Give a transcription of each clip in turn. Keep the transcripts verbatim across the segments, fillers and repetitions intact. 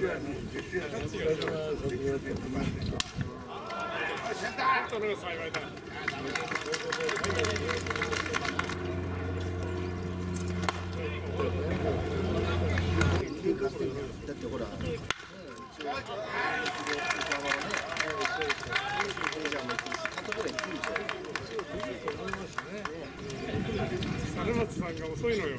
のが幸いだ。 だってほら、 猿松さんが遅いのよ。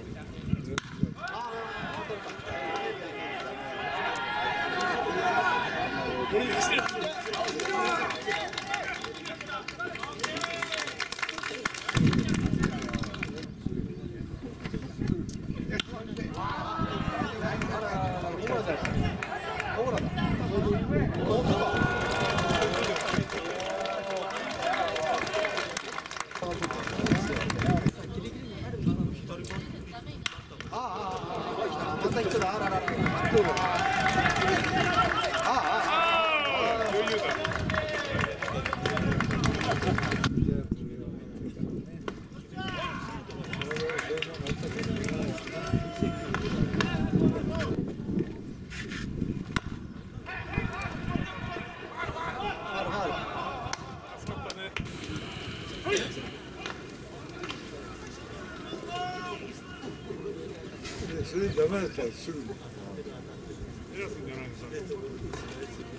また一緒だ。あららら。ああ、 余裕だ。 それダメだったらすぐ。 エラスんじゃないですか。